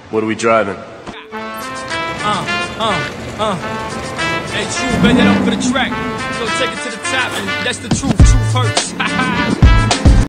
What are we driving? Hey, true, bend it up for the track. Go take it to the top, and that's the truth. Truth hurts.